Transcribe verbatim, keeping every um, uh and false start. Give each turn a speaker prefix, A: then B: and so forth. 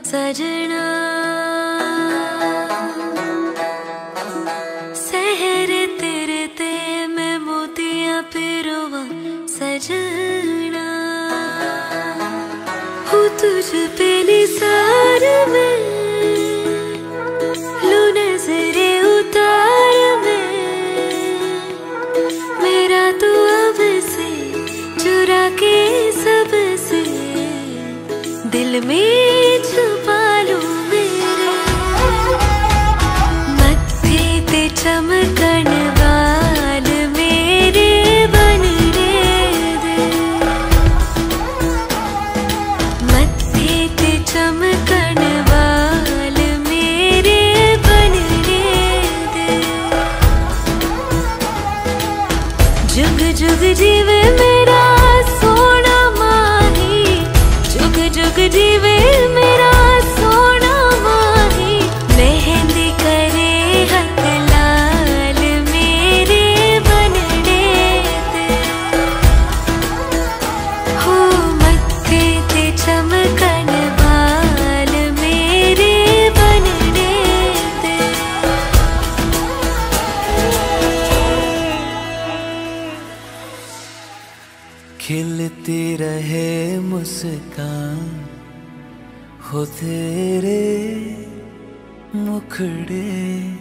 A: सजना सहर तेरे ते मैं मोतियां पिरोवा सजना हूँ तुझ पे निसार में लू नजरे उतार में मेरा तू अब से चुरा के सबसे दिल में छुपा लूं मेरे मत्थे ते चमकन वाल मेरे बनने दे मत्थे ते चमकन वाल मेरे बनने दे जुग जुग जीवे मेरा सोना माही जुग जुग जीवे मेरा सोना माही मेहंदी करे हक लाल मेरे बनने दे हो मत्थे ते चमकन वाल मेरे बनने दे
B: खिलती रहे मुस्कान हो तेरे मुखड़े